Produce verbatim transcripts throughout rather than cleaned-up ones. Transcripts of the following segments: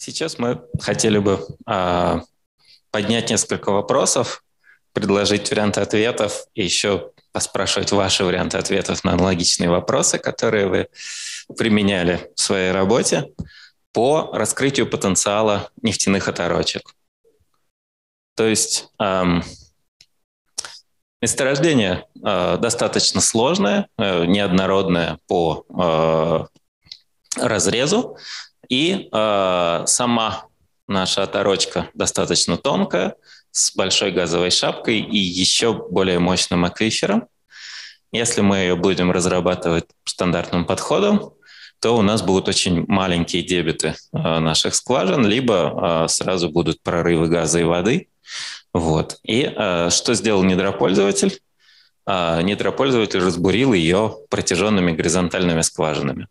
Сейчас мы хотели бы а, поднять несколько вопросов, предложить варианты ответов и еще поспрашивать ваши варианты ответов на аналогичные вопросы, которые вы применяли в своей работе по раскрытию потенциала нефтяных оторочек. То есть эм, месторождение э, достаточно сложное, э, неоднородное по э, разрезу, и э, сама наша оторочка достаточно тонкая, с большой газовой шапкой и еще более мощным аквифером. Если мы ее будем разрабатывать стандартным подходом, то у нас будут очень маленькие дебиты э, наших скважин, либо э, сразу будут прорывы газа и воды. Вот. И э, что сделал недропользователь? Э, недропользователь разбурил ее протяженными горизонтальными скважинами.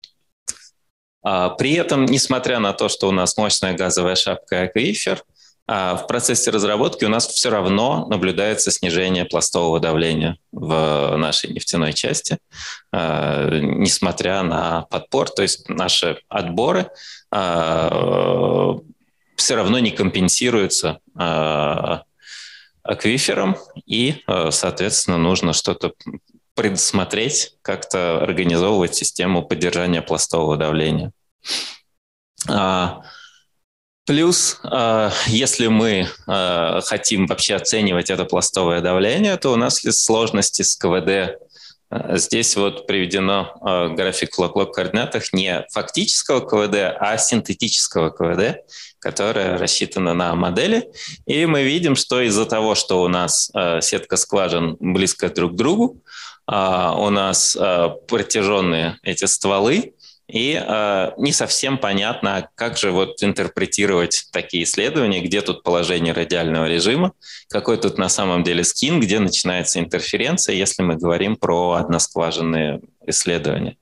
Э, при этом, несмотря на то, что у нас мощная газовая шапка и аквифер, э, в процессе разработки у нас все равно наблюдается снижение пластового давления в нашей нефтяной части, э, несмотря на подпор. То есть наши отборы э, все равно не компенсируются э, аквифером, и, э, соответственно, нужно что-то предусмотреть, как-то организовывать систему поддержания пластового давления. А, плюс, э, если мы э, хотим вообще оценивать это пластовое давление, то у нас есть сложности с КВД. Здесь вот приведено э, график в лог-лог координатах не фактического КВД, а синтетического КВД, которое рассчитано на модели. И мы видим, что из-за того, что у нас э, сетка скважин близко друг к другу, э, у нас э, протяженные эти стволы, и э, не совсем понятно, как же вот интерпретировать такие исследования, где тут положение радиального режима, какой тут на самом деле скин, где начинается интерференция, если мы говорим про односкважинные исследования.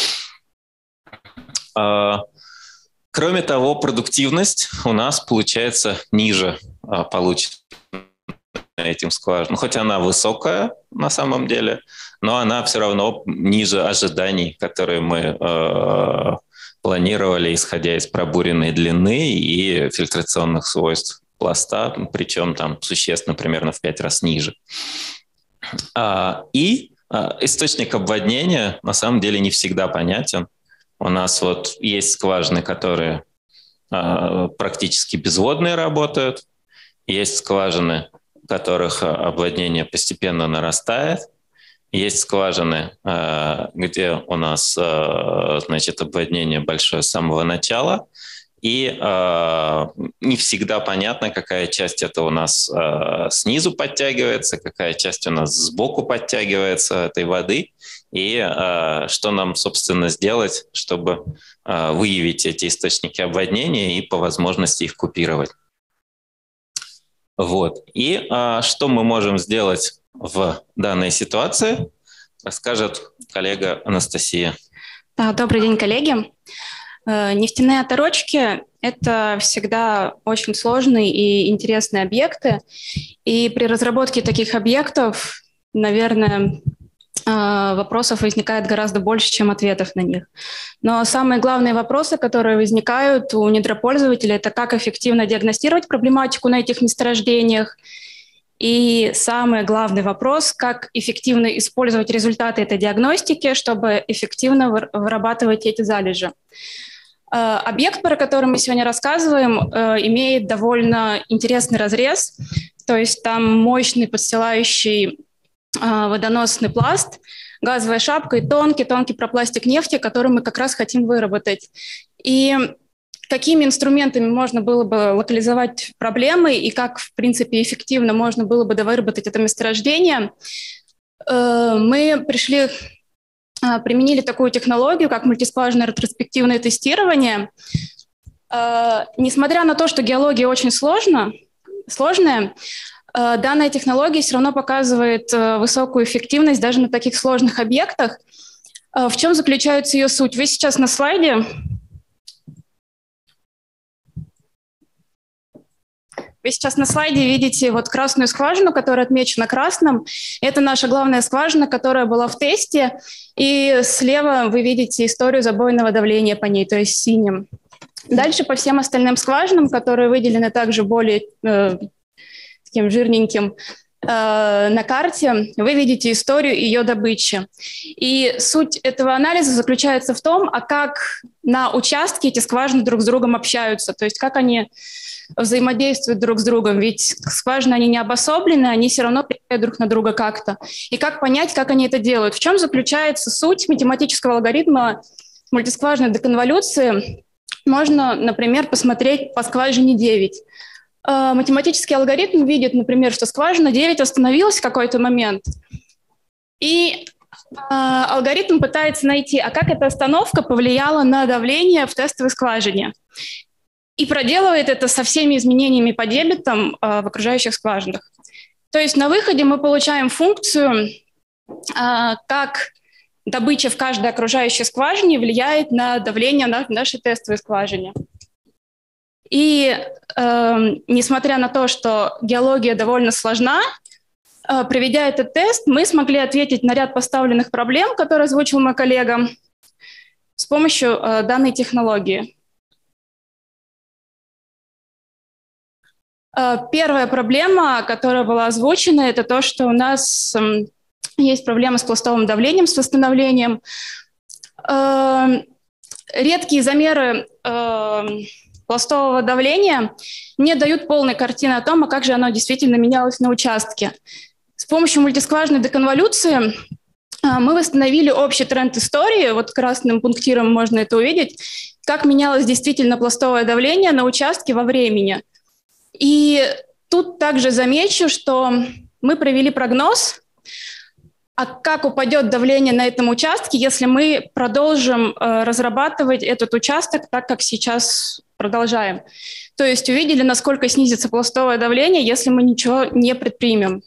Э, кроме того, продуктивность у нас получается ниже э, полученной этим скважинам. Хоть она высокая на самом деле, но она все равно ниже ожиданий, которые мы э, планировали, исходя из пробуренной длины и фильтрационных свойств пласта, причем там существенно примерно в пять раз ниже. А, и а, источник обводнения на самом деле не всегда понятен. У нас вот есть скважины, которые а, практически безводные работают, есть скважины, в которых обводнение постепенно нарастает. Есть скважины, где у нас, значит, обводнение большое с самого начала, и не всегда понятно, какая часть это у нас снизу подтягивается, какая часть у нас сбоку подтягивается этой воды, и что нам, собственно, сделать, чтобы выявить эти источники обводнения и по возможности их купировать. Вот. И а, что мы можем сделать в данной ситуации, расскажет коллега Анастасия. Добрый день, коллеги. Нефтяные оторочки – это всегда очень сложные и интересные объекты. И при разработке таких объектов, наверное, вопросов возникает гораздо больше, чем ответов на них. Но самые главные вопросы, которые возникают у недропользователей, это как эффективно диагностировать проблематику на этих месторождениях. И самый главный вопрос, как эффективно использовать результаты этой диагностики, чтобы эффективно вырабатывать эти залежи. Объект, про который мы сегодня рассказываем, имеет довольно интересный разрез, то есть там мощный подстилающий водоносный пласт, газовая шапка и тонкий-тонкий пропластик нефти, который мы как раз хотим выработать. И какими инструментами можно было бы локализовать проблемы и как, в принципе, эффективно можно было бы довыработать это месторождение, мы пришли, применили такую технологию, как мультискважинное ретроспективное тестирование. Несмотря на то, что геология очень сложна, сложная, данная технология все равно показывает высокую эффективность даже на таких сложных объектах. В чем заключается ее суть? Вы сейчас на слайде. Вы сейчас на слайде видите вот красную скважину, которая отмечена красным. Это наша главная скважина, которая была в тесте. И слева вы видите историю забойного давления по ней, то есть синим. Дальше по всем остальным скважинам, которые выделены также более э, таким жирненьким, на карте, вы видите историю ее добычи. И суть этого анализа заключается в том, а как на участке эти скважины друг с другом общаются, то есть как они взаимодействуют друг с другом, ведь скважины, они не обособлены, они все равно влияют друг на друга как-то. И как понять, как они это делают? В чем заключается суть математического алгоритма мультискважинной деконволюции? Можно, например, посмотреть по скважине девять. Математический алгоритм видит, например, что скважина девять остановилась в какой-то момент, и э, алгоритм пытается найти, а как эта остановка повлияла на давление в тестовой скважине. И проделывает это со всеми изменениями по дебитам э, в окружающих скважинах. То есть на выходе мы получаем функцию, э, как добыча в каждой окружающей скважине влияет на давление на нашей тестовой скважине. И э, несмотря на то, что геология довольно сложна, э, проведя этот тест, мы смогли ответить на ряд поставленных проблем, которые озвучил мой коллега, с помощью э, данной технологии. Э, первая проблема, которая была озвучена, это то, что у нас э, есть проблема с пластовым давлением, с восстановлением. Э, редкие замеры э, пластового давления не дают полной картины о том, а как же оно действительно менялось на участке. С помощью мультискважинной деконволюции мы восстановили общий тренд истории, вот красным пунктиром можно это увидеть, как менялось действительно пластовое давление на участке во времени. И тут также замечу, что мы провели прогноз, а как упадет давление на этом участке, если мы продолжим э, разрабатывать этот участок так, как сейчас продолжаем. То есть увидели, насколько снизится пластовое давление, если мы ничего не предпримем.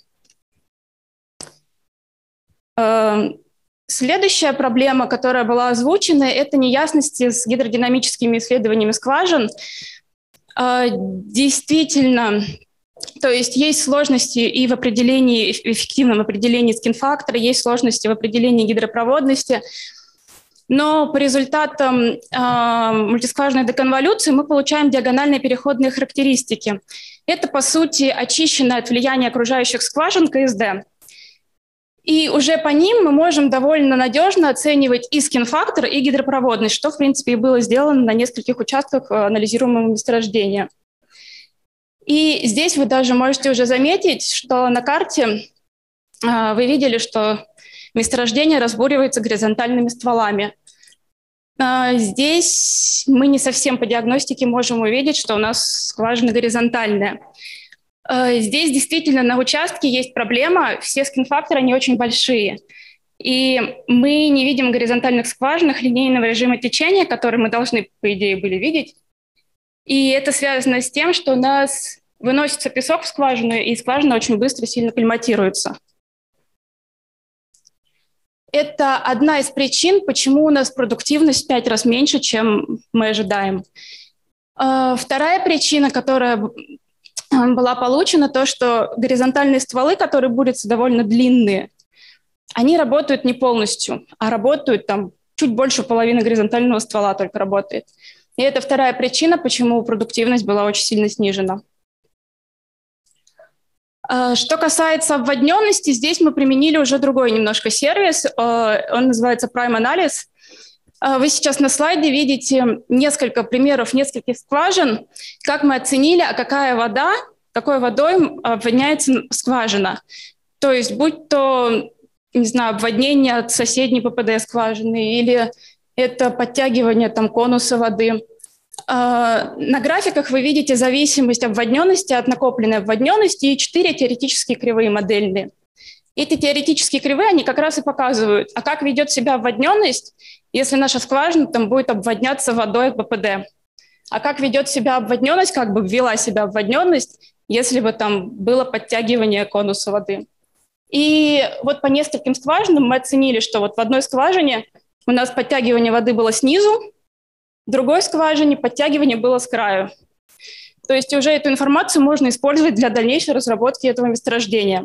Э, следующая проблема, которая была озвучена, это неясности с гидродинамическими исследованиями скважин. Э, действительно, то есть есть сложности и в определении, в эффективном определении скин-фактора, есть сложности в определении гидропроводности, но по результатам э, мультискважинной деконволюции мы получаем диагональные переходные характеристики. Это, по сути, очищенное от влияния окружающих скважин КСД. И уже по ним мы можем довольно надежно оценивать и скин-фактор, и гидропроводность, что, в принципе, и было сделано на нескольких участках анализируемого месторождения. И здесь вы даже можете уже заметить, что на карте э, вы видели, что месторождение разбуривается горизонтальными стволами. Э, здесь мы не совсем по диагностике можем увидеть, что у нас скважина горизонтальная. Э, здесь действительно на участке есть проблема, все скин-факторы, они очень большие. И мы не видим в горизонтальных скважинах линейного режима течения, который мы должны, по идее, были видеть. И это связано с тем, что у нас выносится песок в скважину, и скважина очень быстро сильно климатируется. Это одна из причин, почему у нас продуктивность в пять раз меньше, чем мы ожидаем. Вторая причина, которая была получена, то, что горизонтальные стволы, которые бурятся довольно длинные, они работают не полностью, а работают там чуть больше половины горизонтального ствола только работает. И это вторая причина, почему продуктивность была очень сильно снижена. Что касается обводненности, здесь мы применили уже другой немножко сервис, он называется Prime Analysis. Вы сейчас на слайде видите несколько примеров нескольких скважин, как мы оценили, а какая вода, какой водой обводняется скважина. То есть будь то, не знаю, обводнение от соседней ППД скважины или это подтягивание там, конуса воды. На графиках вы видите зависимость обводненности от накопленной обводненности и четыре теоретические кривые модельные. Эти теоретические кривые, они как раз и показывают, а как ведет себя обводненность, если наша скважина там будет обводняться водой от ППД. А как ведет себя обводненность, как бы ввела себя обводненность, если бы там было подтягивание конуса воды. И вот по нескольким скважинам мы оценили, что вот в одной скважине у нас подтягивание воды было снизу, в другой скважине подтягивание было с краю. То есть уже эту информацию можно использовать для дальнейшей разработки этого месторождения.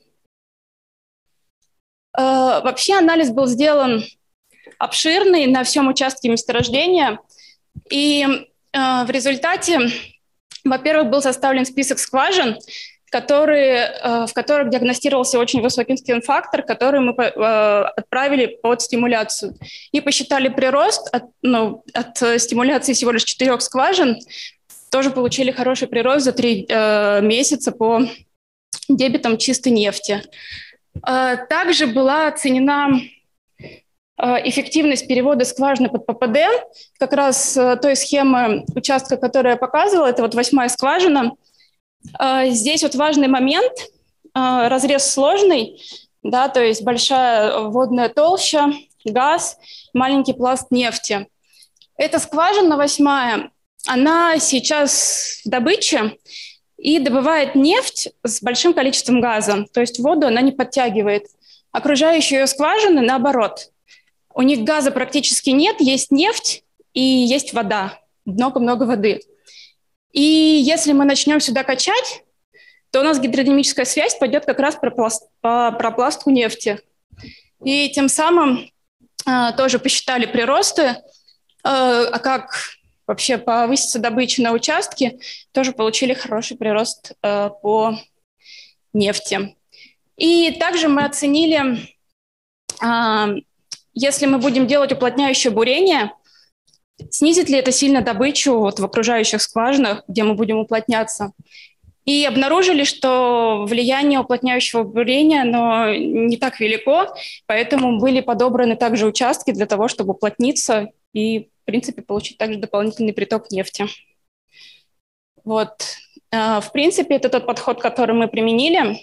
Э, вообще анализ был сделан обширный на всем участке месторождения. И В результате, во-первых, был составлен список скважин, которые, в которых диагностировался очень высокий стим-фактор, который мы отправили под стимуляцию. И посчитали прирост от, ну, от стимуляции всего лишь четырех скважин, тоже получили хороший прирост за три месяца по дебитам чистой нефти. Также была оценена эффективность перевода скважины под ППД. Как раз той схемы участка, которую я показывала, это вот восьмая скважина. Здесь вот важный момент, разрез сложный, да, то есть большая водная толща, газ, маленький пласт нефти. Эта скважина восьмая, она сейчас в добыче и добывает нефть с большим количеством газа, то есть воду она не подтягивает. Окружающие ее скважины наоборот. У них газа практически нет, есть нефть и есть вода, много-много воды. И если мы начнем сюда качать, то у нас гидродинамическая связь пойдет как раз по пропластку нефти. И тем самым э, тоже посчитали приросты, э, а как вообще повысится добыча на участке, тоже получили хороший прирост э, по нефти. И также мы оценили, э, если мы будем делать уплотняющее бурение, снизит ли это сильно добычу вот в окружающих скважинах, где мы будем уплотняться. И обнаружили, что влияние уплотняющего бурения оно не так велико, поэтому были подобраны также участки для того, чтобы уплотниться и, в принципе, получить также дополнительный приток нефти. Вот. В принципе, это тот подход, который мы применили.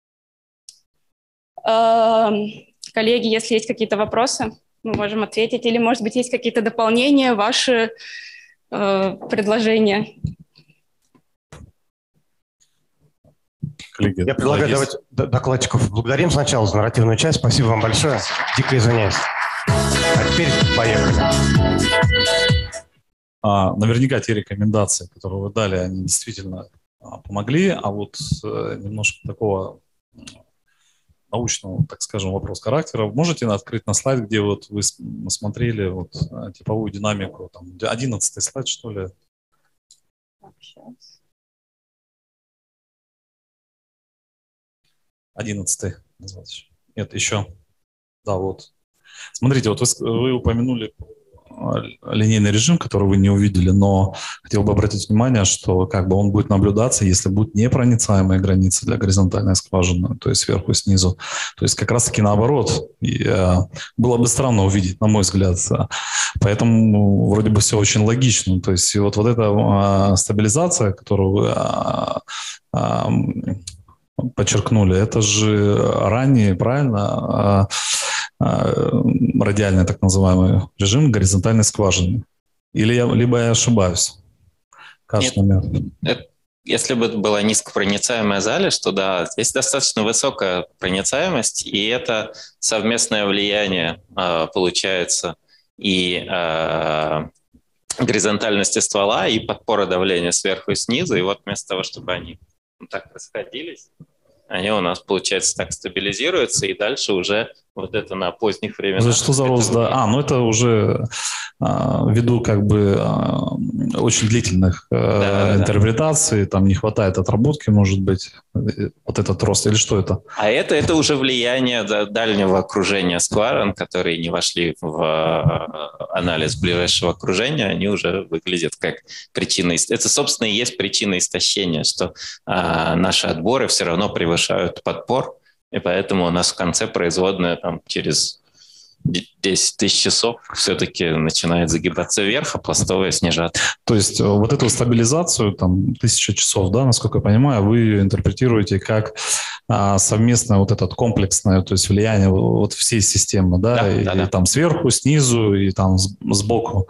Коллеги, если есть какие-то вопросы, мы можем ответить. Или, может быть, есть какие-то дополнения, ваши предложения. Коллеги, я предлагаю давать докладчиков благодарим сначала за нарративную часть. Спасибо вам большое. Дико извиняюсь. А теперь поехали. А, наверняка те рекомендации, которые вы дали, они действительно а, помогли. А вот а, немножко такого научного, так скажем, вопрос характера. Можете открыть на слайд, где вот вы смотрели вот, типовую динамику, там, одиннадцатый слайд, что ли? Так, сейчас. Одиннадцатый. Нет, еще. Да, вот. Смотрите, вот вы, вы упомянули линейный режим, который вы не увидели, но хотел бы обратить внимание, что как бы он будет наблюдаться, если будут непроницаемые границы для горизонтальной скважины, то есть сверху и снизу. То есть как раз-таки наоборот. И, э, было бы странно увидеть, на мой взгляд. Поэтому ну, вроде бы все очень логично. То есть и вот, вот эта э, стабилизация, которую вы э, э, подчеркнули, это же ранее, правильно, радиальный так называемый режим горизонтальной скважины. Или я, либо я ошибаюсь? Кажется, нет, это, если бы была низкопроницаемая залежь, то да, здесь достаточно высокая проницаемость, и это совместное влияние получается и горизонтальности ствола, и подпора давления сверху и снизу, и вот вместо того, чтобы они так расходились, они у нас, получается, так стабилизируются, и дальше уже вот это на поздних временах. Это что за рост? Да? А, ну это уже а, ввиду как бы а, очень длительных а, да, интерпретаций, да. Там не хватает отработки, может быть, вот этот рост, или что это? А это, это уже влияние дальнего окружения скважин, которые не вошли в анализ ближайшего окружения, они уже выглядят как причина. Это, собственно, и есть причина истощения, что а, наши отборы все равно превышают подпор, и поэтому у нас в конце производная там, через десять тысяч часов все-таки начинает загибаться вверх, а пластовая снижаться. То есть вот эту стабилизацию, там, тысяча часов, да, насколько я понимаю, вы интерпретируете как а, совместное вот это комплексное, то есть влияние вот всей системы, да, да, и, да, да. И там сверху, снизу и там сбоку.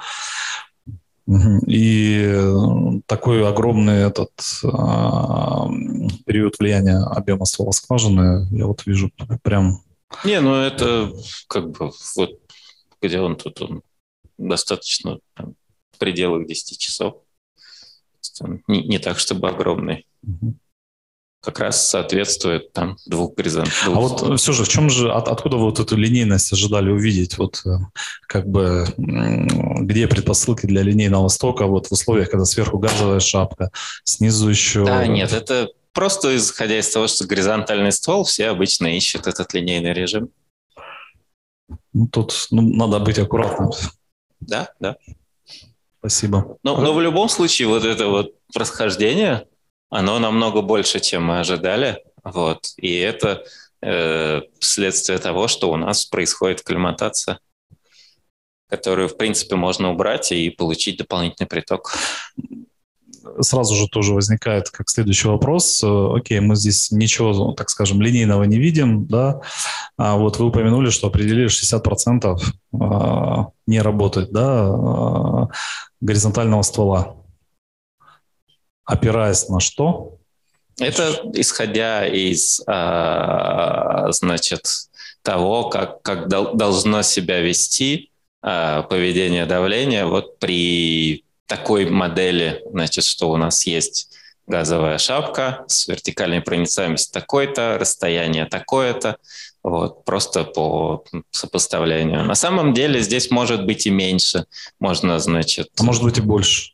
И такой огромный этот а, период влияния объема ствола скважины, я вот вижу прям... Не, ну это как бы вот где он тут, он достаточно там, в пределах десяти часов. Не, не так, чтобы огромный. как раз соответствует там двух горизонтов. А вот все же, в чем же, от, откуда вы вот эту линейность ожидали увидеть? Вот как бы где предпосылки для линейного стока вот в условиях, когда сверху газовая шапка, снизу еще... Да, нет, это просто исходя из того, что горизонтальный ствол, все обычно ищут этот линейный режим. Ну, тут ну, надо быть аккуратным. Да, да. Спасибо. Но, но в любом случае вот это вот расхождение, оно намного больше, чем мы ожидали. Вот. И это э, следствие того, что у нас происходит акклиматация, которую, в принципе, можно убрать и получить дополнительный приток. Сразу же тоже возникает как следующий вопрос. Окей, мы здесь ничего, так скажем, линейного не видим, да? А вот вы упомянули, что определили шестьдесят процентов не работает, да, горизонтального ствола. Опираясь на что? Это исходя из, значит, того, как, как должно себя вести поведение давления вот при такой модели, значит, что у нас есть газовая шапка с вертикальной проницаемостью такой-то, расстояние такое-то, вот, просто по сопоставлению. На самом деле здесь может быть и меньше, можно, значит... А может быть и больше?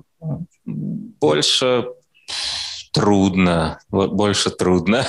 Больше трудно, вот больше трудно.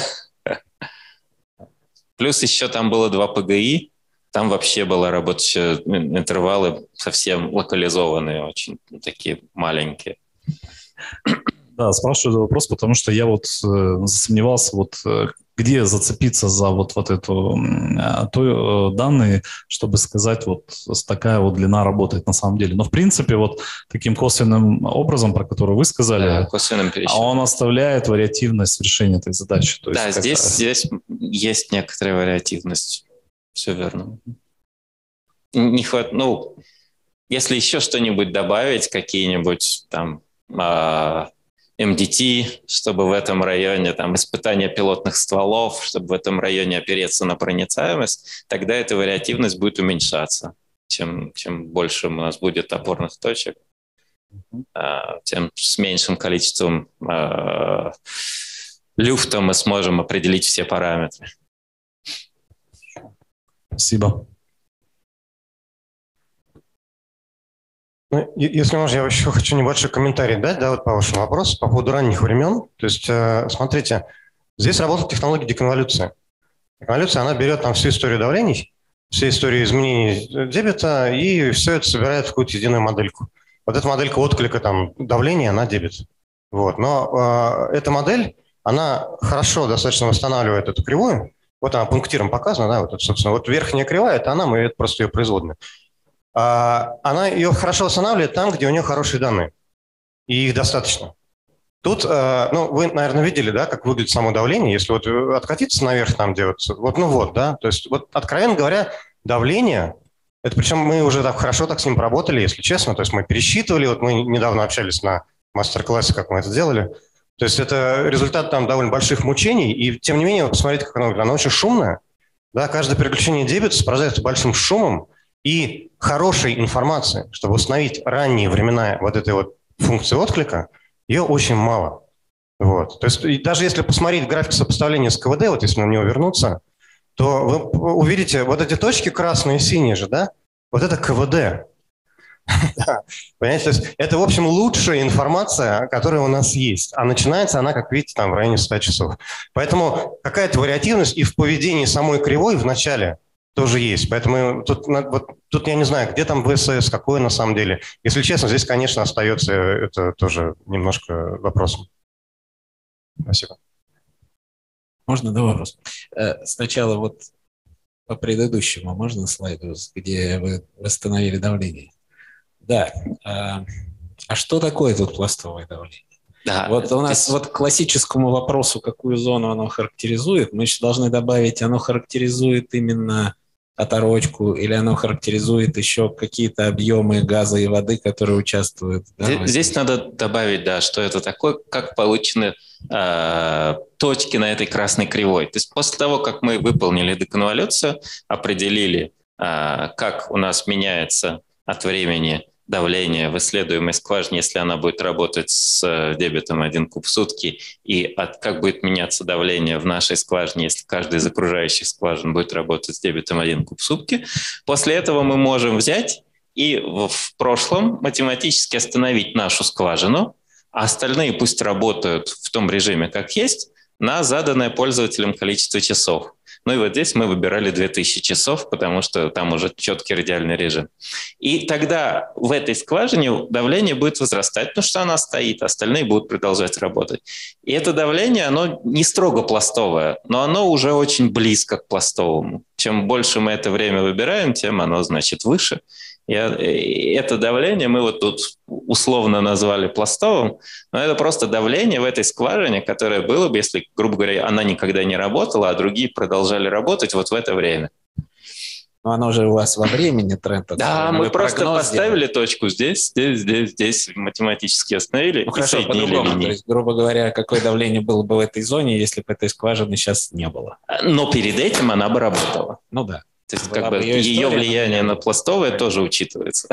Плюс еще там было два ПГИ, там вообще было рабочие интервалы совсем локализованные, очень такие маленькие. Да, спрашиваю этот вопрос, потому что я вот э, засомневался, вот э, где зацепиться за вот, вот эту э, то, э, данные, чтобы сказать, вот такая вот длина работает на самом деле. Но в принципе вот таким косвенным образом, про который вы сказали, да, косвенным пересчетом, он оставляет вариативность в решении этой задачи. То да, есть здесь, как... здесь есть некоторая вариативность. Все верно. Не хват... Ну, если еще что-нибудь добавить, какие-нибудь там э, эм ди ти, чтобы в этом районе, там, испытания пилотных стволов, чтобы в этом районе опереться на проницаемость, тогда эта вариативность будет уменьшаться. Чем, чем больше у нас будет опорных точек, э, тем с меньшим количеством э, люфта мы сможем определить все параметры. Спасибо. Ну, если можно, я еще хочу небольшой комментарий дать, да, вот по вашему вопросу по поводу ранних времен. То есть, э, смотрите, здесь работает технология деконволюции. Деконволюция, она берет там всю историю давлений, всю историю изменений дебета и все это собирает в какую-то единую модельку. Вот эта моделька отклика там давления, она дебет. Вот. Но э, эта модель, она хорошо достаточно восстанавливает эту кривую. Вот она пунктиром показана, да, вот это, собственно, вот верхняя кривая, это она, мы это просто ее производная. А, она ее хорошо восстанавливает там, где у нее хорошие данные, и их достаточно. Тут, э, ну, вы, наверное, видели, да, как выглядит само давление, если вот откатиться наверх там, где вот, вот, ну вот, да, то есть, вот, откровенно говоря, давление, это причем мы уже так хорошо так с ним поработали, если честно, то есть мы пересчитывали, вот мы недавно общались на мастер-классе, как мы это делали. То есть это результат там довольно больших мучений, и тем не менее, посмотрите, как оно выглядит. Оно очень шумное, да, каждое переключение дебета сопровождается большим шумом и хорошей информацией, чтобы установить ранние времена вот этой вот функции отклика, ее очень мало. Вот. То есть даже если посмотреть график сопоставления с КВД, вот если на него вернуться, то вы увидите вот эти точки красные и синие же, да, вот это КВД. Понимаете, то есть это, в общем, лучшая информация, которая у нас есть. А начинается она, как видите, там в районе ста часов. Поэтому какая-то вариативность и в поведении самой кривой в начале тоже есть. Поэтому тут, вот, тут я не знаю, где там ВСС, какое на самом деле. Если честно, здесь, конечно, остается это тоже немножко вопросом. Спасибо. Можно, да, вопрос? Сначала вот по предыдущему, можно слайду, где вы восстановили давление? Да. А, а что такое тут пластовое давление? Да, вот у нас здесь... вот к классическому вопросу, какую зону оно характеризует, мы еще должны добавить, оно характеризует именно оторочку или оно характеризует еще какие-то объемы газа и воды, которые участвуют? Да, здесь, здесь надо добавить, да, что это такое, как получены э, точки на этой красной кривой. То есть после того, как мы выполнили деконволюцию, определили, э, как у нас меняется от времени давление в исследуемой скважине, если она будет работать с дебитом один куб в сутки, и от, как будет меняться давление в нашей скважине, если каждый из окружающих скважин будет работать с дебитом один куб в сутки. После этого мы можем взять и в прошлом математически остановить нашу скважину, а остальные пусть работают в том режиме, как есть, на заданное пользователям количество часов. Ну и вот здесь мы выбирали две тысячи часов, потому что там уже четкий радиальный режим. И тогда в этой скважине давление будет возрастать, потому что она стоит, остальные будут продолжать работать. И это давление, оно не строго пластовое, но оно уже очень близко к пластовому. Чем больше мы это время выбираем, тем оно, значит, выше. И это давление мы вот тут условно назвали пластовым, но это просто давление в этой скважине, которое было бы, если, грубо говоря, она никогда не работала, а другие продолжали работать вот в это время. Но оно же у вас во времени тренд. Да, мы просто поставили делали. точку здесь, здесь, здесь, здесь математически остановили ну, и хорошо, соединили линии. То есть, грубо говоря, какое давление было бы в этой зоне, если бы этой скважины сейчас не было? Но перед этим она бы работала. Ну да. То есть как бы ее, ее влияние на пластовое да. тоже учитывается.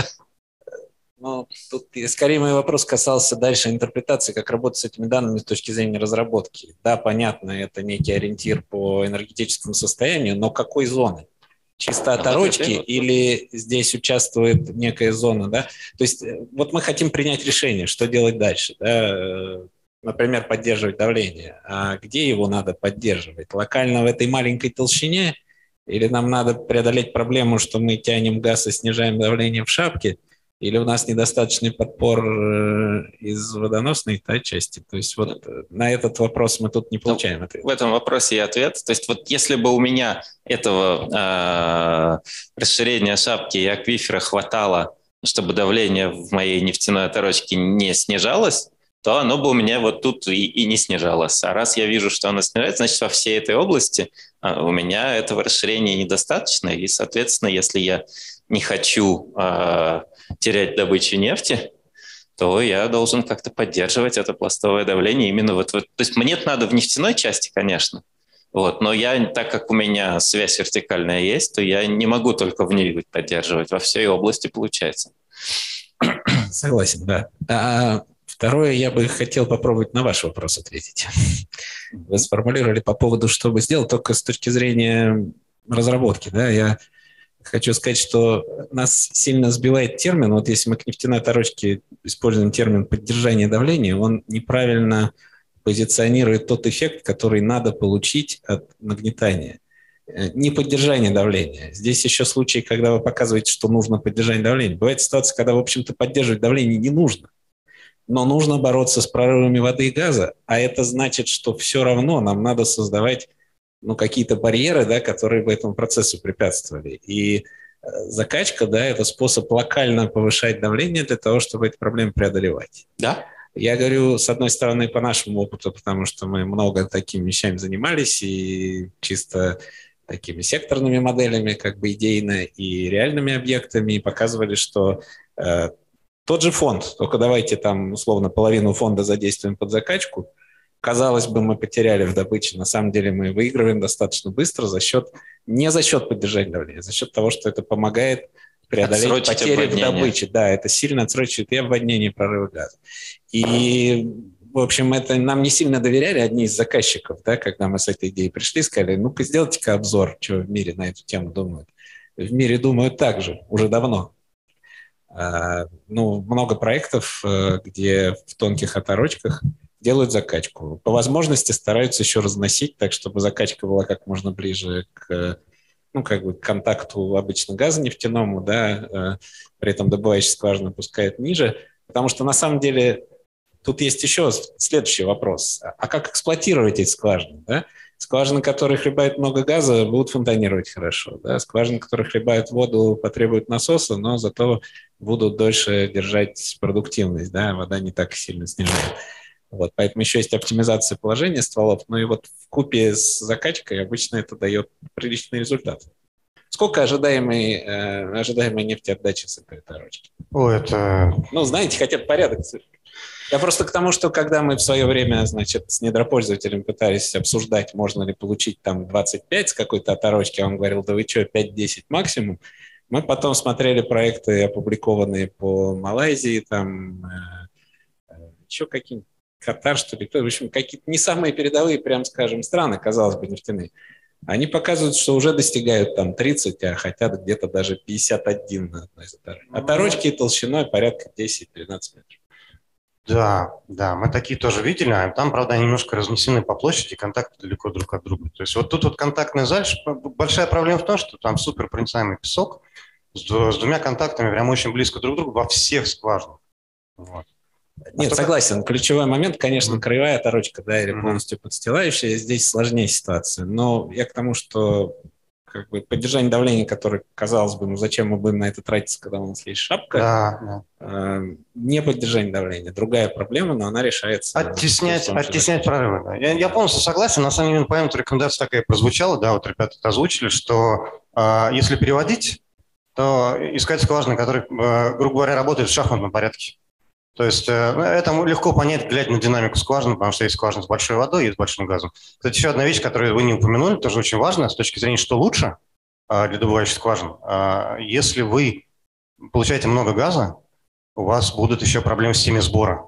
Ну, тут скорее мой вопрос касался дальше интерпретации, как работать с этими данными с точки зрения разработки. Да, понятно, это некий ориентир по энергетическому состоянию, но какой зоны? Чисто оторочки или здесь участвует некая зона, да? То есть вот мы хотим принять решение, что делать дальше, да? Например, поддерживать давление. А где его надо поддерживать? Локально в этой маленькой толщине? Или нам надо преодолеть проблему, что мы тянем газ и снижаем давление в шапке? Или у нас недостаточный подпор из водоносной да, части? То есть вот на этот вопрос мы тут не получаем ну, ответ. В этом вопросе и ответ. То есть вот если бы у меня этого э, расширения шапки и аквифера хватало, чтобы давление в моей нефтяной оторочке не снижалось, то оно бы у меня вот тут и, и не снижалось. А раз я вижу, что оно снижается, значит, во всей этой области э, у меня этого расширения недостаточно. И, соответственно, если я не хочу э, терять добычу нефти, то я должен как-то поддерживать это пластовое давление именно вот, вот. То есть мне надо в нефтяной части, конечно, вот, но я, так как у меня связь вертикальная есть, то я не могу только в ней поддерживать. Во всей области получается. Согласен, да. А второе, я бы хотел попробовать на ваш вопрос ответить. Вы сформулировали по поводу, что бы сделать, только с точки зрения разработки, да, я хочу сказать, что нас сильно сбивает термин, вот если мы к нефтяной оторочке используем термин «поддержание давления», он неправильно позиционирует тот эффект, который надо получить от нагнетания. Не поддержание давления. Здесь еще случаи, когда вы показываете, что нужно поддержание давления. Бывает ситуация, когда, в общем-то, поддерживать давление не нужно, но нужно бороться с прорывами воды и газа, а это значит, что все равно нам надо создавать ну, какие-то барьеры, да, которые бы этому процессу препятствовали. И закачка, да, это способ локально повышать давление для того, чтобы эти проблемы преодолевать. Да. Я говорю, с одной стороны, по нашему опыту, потому что мы много такими вещами занимались, и чисто такими секторными моделями, как бы идейно, и реальными объектами, и показывали, что э, тот же фонд, только давайте там условно половину фонда задействуем под закачку, казалось бы, мы потеряли в добыче. На самом деле мы выигрываем достаточно быстро за счет, не за счет поддержания давления, а за счет того, что это помогает преодолеть отсрочить потери обводнение. В добыче. Да, это сильно отсрочивает и обводнение, и прорывы газа. И, в общем, это нам не сильно доверяли одни из заказчиков, да, когда мы с этой идеей пришли, сказали, ну-ка сделайте-ка обзор, что в мире на эту тему думают. В мире думают так же, уже давно. А, ну, много проектов, где в тонких оторочках делают закачку. По возможности стараются еще разносить так, чтобы закачка была как можно ближе к, ну, как бы к контакту обычно газа нефтяному, да, при этом добывающая скважина пускает ниже, потому что на самом деле тут есть еще следующий вопрос. А как эксплуатировать эти скважины, да? Скважины, которые хлебают много газа, будут фонтанировать хорошо, да? Скважины, которые хлебают воду, потребуют насоса, но зато будут дольше держать продуктивность, да? Вода не так сильно снижает. Вот, поэтому еще есть оптимизация положения стволов, ну и вот вкупе с закачкой обычно это дает приличный результат. Сколько ожидаемой, э, ожидаемой нефтеотдачи с этой оторочки? О, это... Ну, знаете, хотя бы порядок. Я просто к тому, что когда мы в свое время, значит, с недропользователем пытались обсуждать, можно ли получить там двадцать пять с какой-то оторочки, а он говорил, да вы что, пять-десять максимум, Мы потом смотрели проекты, опубликованные по Малайзии, там э, еще какие-нибудь, Катар, что ли, в общем, какие-то не самые передовые, прям скажем, страны, казалось бы, нефтяные. Они показывают, что уже достигают там тридцать, а хотят где-то даже пятьдесят один на одной из оторочек. Оторочки толщиной порядка десять-тринадцать метров. Да, да, мы такие тоже видели, а там, правда, они немножко разнесены по площади, контакты далеко друг от друга. То есть вот тут вот контактная заль, большая проблема в том, что там суперпроницаемый песок с, с двумя контактами прям очень близко друг к другу во всех скважинах. Вот. Нет, а согласен. Как... Ключевой момент, конечно, mm-hmm. краевая оторочка, да, или mm-hmm. полностью подстилающая. Здесь сложнее ситуация. Но я к тому, что как бы поддержание давления, которое, казалось бы, ну зачем мы будем на это тратиться, когда у нас есть шапка, да, да. Э, не поддержание давления. Другая проблема, но она решается. Оттеснять, оттеснять прорывы. Да. Я, я полностью согласен. На самом деле, по рекомендация такая прозвучала, да, вот ребята это озвучили, что э, если переводить, то искать скважины, которые, э, грубо говоря, работают в шахматном порядке. То есть э, это легко понять, глядя на динамику скважины, потому что есть скважины с большой водой и с большим газом. Кстати, еще одна вещь, которую вы не упомянули, тоже очень важная с точки зрения, что лучше э, для добывающих скважин. Э, если вы получаете много газа, у вас будут еще проблемы в системе сбора.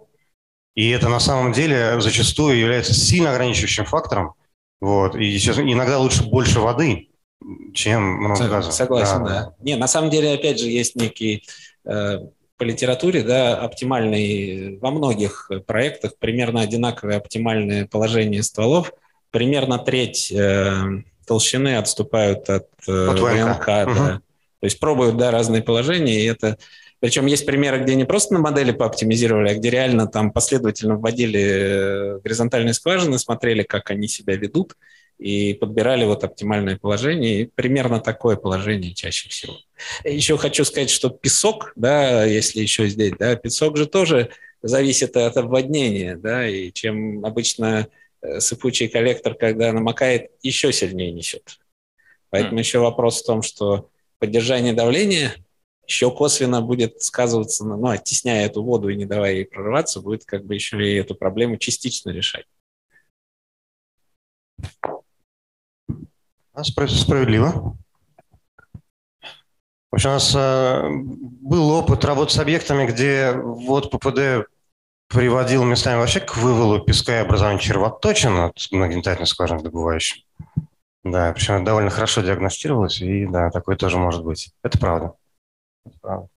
И это на самом деле зачастую является сильно ограничивающим фактором. Вот. И сейчас иногда лучше больше воды, чем много газа. Согласен, да. да. Не, на самом деле, опять же, есть некий... Э, по литературе, да, оптимальный во многих проектах примерно одинаковое оптимальное положение стволов, примерно треть э, толщины отступают от э, ВМК, да. Угу. То есть пробуют, да, разные положения, и это... Причем есть примеры, где не просто на модели пооптимизировали, а где реально там последовательно вводили горизонтальные скважины, смотрели, как они себя ведут, и подбирали вот оптимальное положение, и примерно такое положение чаще всего. Еще хочу сказать, что песок, да, если еще здесь, да, песок же тоже зависит от обводнения, да, и чем обычно сыпучий коллектор, когда намокает, еще сильнее несет. Поэтому mm. еще вопрос в том, что поддержание давления еще косвенно будет сказываться, ну, оттесняя эту воду и не давая ей прорываться, будет как бы еще и эту проблему частично решать. Справедливо. В общем, у нас э, был опыт работы с объектами, где вот ППД приводил местами вообще к вывалу песка и образованию червоточин от многонитательных скважин добывающих. Да, причем это довольно хорошо диагностировалось, и да, такое тоже может быть. Это правда. Это правда.